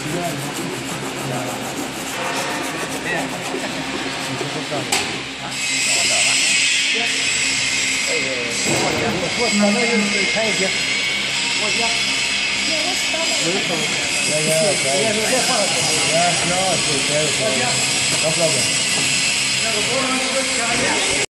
那就开一些，我家。Yeah, no, it's okay. No problem.